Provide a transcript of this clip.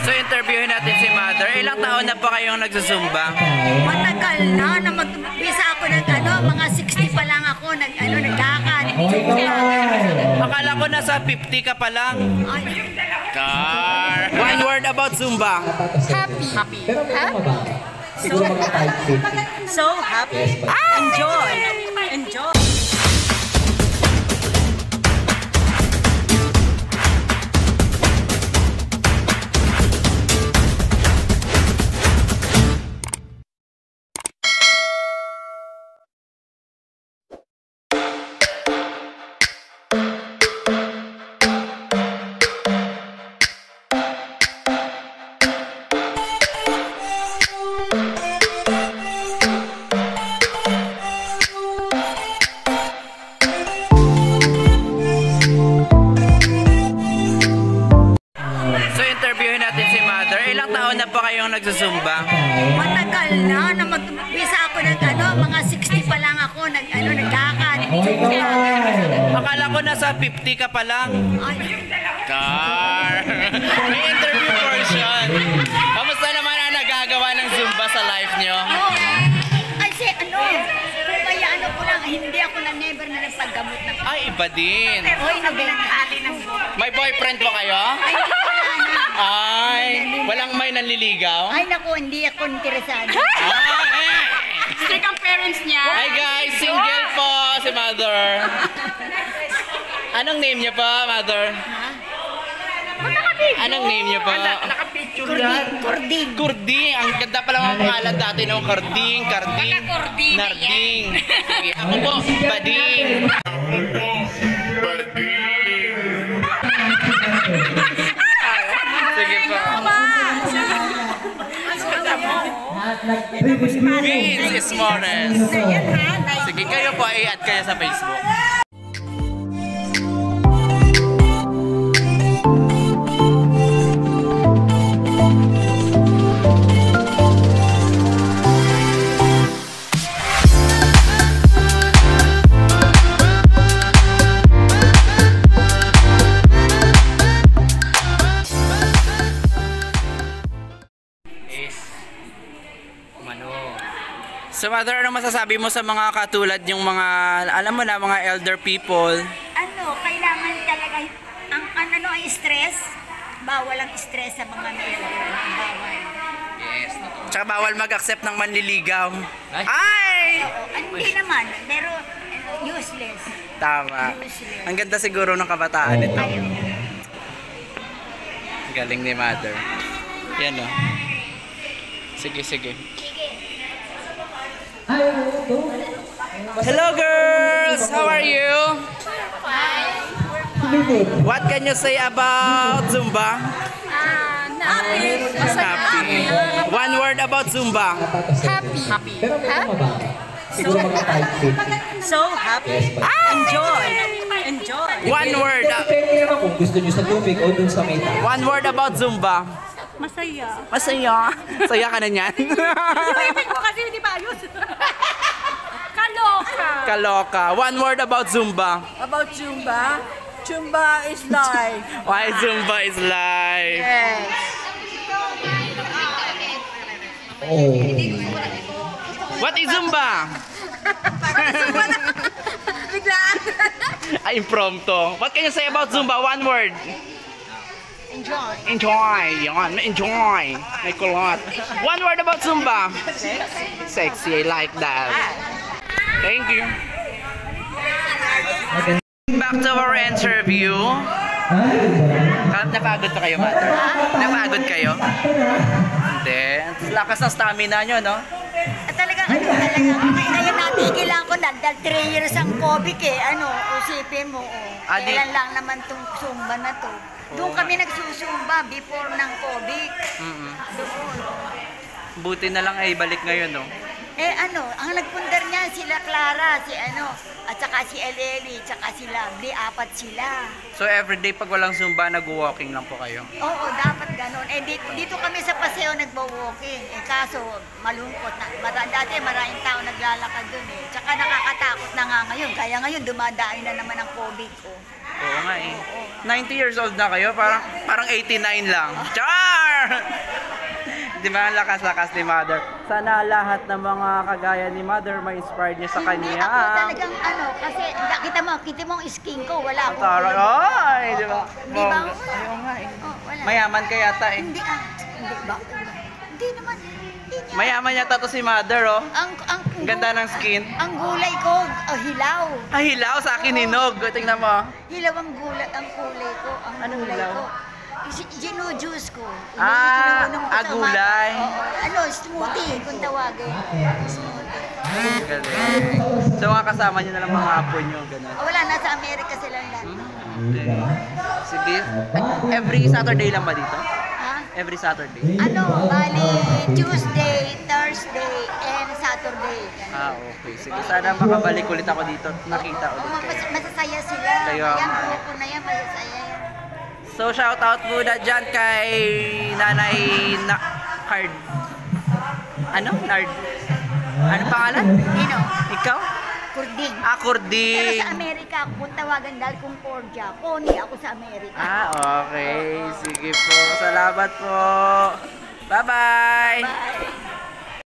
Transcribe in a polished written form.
So interviewin natin si Mother. Ilang taon na pa kayong nagsusumba? Matagal na mag-umpisa ako mga 60 pa lang ako nagkakad. Akala ko nasa 50 ka pa lang. Ay, Car. One word about Zumba. happy. Happy. So happy. Enjoy. Enjoy. Ilang taon na pa kayong nagsusumba? Matagal na mag-umpisa ako mga 60 pa lang ako nagkakad. Akala ko nasa 50 ka pa lang. Ay, Car. May interview portion. Kamusta naman ang nagagawa ng Zumba sa life nyo? kasi kaya ko lang, hindi ako never na nagpaggamot ng Ay, iba din. Oy, nabengkali ng buhok. May boyfriend po kayo? Ay, hindi ko wala na. Ay, walang may nanliligaw? Ay, naku, hindi ako interesado. Strict ang parents niya. Hi guys, single po si Mother. Anong name niyo po, Mother? Anong name niyo po? Kurding. Kurding. Ang ganda pa lang ang pangalan dati ng Kurding, Karding, Narding. Sige, ako po, Bading. Sige po. Vince Esmores. Sige, kayo po, i-add kayo sa Facebook. So Mother, ano masasabi mo sa mga katulad yung mga, alam mo na, mga elder people? Kailangan talaga, ang stress, bawal ang stress sa mga elder. Bawal. Yes, totoo. Tsaka bawal mag-accept ng manliligaw. Ay! Hindi naman, pero useless. Tama. Useless. Ang ganda siguro ng kabataan nito. Galing ni Mother. Yan o. Sige, sige. Hello girls! How are you? What can you say about Zumba? Happy. Happy. One word about Zumba. Happy. So happy. Enjoy. Enjoy. One word. Depende naman kung gusto nyo sa tubig o dun sa may taas. One word about Zumba. Masaya. Masaya. Saya ka na niyan. Ibig mo kasi hindi ba ayos? Kaloka. Kaloka. One word about Zumba. About Zumba? Zumba is life. Why Zumba is life? Yes. Oh. What is Zumba? Biglaan. Ay, impromptu. What can you say about Zumba? One word. Enjoy. Enjoy. Yan. Enjoy. May kulot. One word about Zumba. Sexy. I like that. Thank you. Back to our interview. Napagod pa kayo, Mother? Napagod kayo? Hindi. Lakas ng stamina nyo, no? Talagang kaya natigilan ko na dahil 3 years ang COVID usipin mo, kailan lang naman tong Zumba na to. Doon kami nagsusumba before ng COVID. Doon. Buti na lang ay balik ngayon, no? Ang nagpundar niya sila Clara, at saka si Eleni, tsaka si Lovely, 4 sila. So everyday pag walang Zumba, nag-walking lang po kayo? Oo, dapat ganon. Dito kami sa paseo nagbo-walking. Kaso malungkot na. Dati maraming tao naglalakad dun Tsaka nakakatakot na nga ngayon. Kaya ngayon dumadayo na naman ang COVID ko. Oo nga eh. Oo. 90 years old na kayo? Parang 89 lang. Char! Di ba, ang lakas-lakas ni Mother. Sana lahat ng mga kagaya ni Mother may inspired niya sa Hindi kanya. ako talagang kasi kita mo ang skin ko, wala akong Tara, kulong. ay, di ba? Di ba? Ayaw nga eh. Oh, wala. Mayaman ka yata eh. Hindi hindi ba? Hindi naman. Hindi niya. Mayaman yata to si Mother, oh. Ang Ganda ng skin. Ang gulay ko, hilaw. Ah, hilaw sa akin hinog. Tingnan mo. Hilaw ang kulay ko. Anong gulay hilaw? ko. Gino-juice ko. Ah, Kinukuha mo ko sa gulay. Oo. Smoothie kung tawagin. Smoothie. Galing. So, mga kasama niyo na lang mga apo niyo, ganun. Wala, nasa Amerika silang lahat. Okay. Sige. Every Saturday lang ba dito? Ha? Every Saturday? Bali, Tuesday, Thursday, and Saturday. Ah, okay. Sige, sana makabalik ulit ako dito at nakita ulit kayo. Masasaya sila. Kaya Ayan, nga. buko na yan, masasaya yan. So, shout out muna dyan kay Nanay Card. Ano? Nard. Ano pangalan? Nino? Ikaw? Kurding. Ah, Pero Kurding. sa Amerika, kung tawagan dahil Concordia, Connie ako sa Amerika. Ah, okay. Sige po. Salamat po. Bye-bye. Bye.